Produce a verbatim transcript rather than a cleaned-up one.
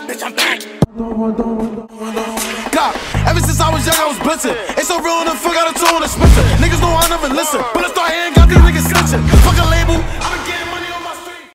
bitch, I'm back. Nah, ever since I was young, I was blitzing. It's so real, the fuck out of tune, it's Spencer. Niggas know I never listen. But let's start here.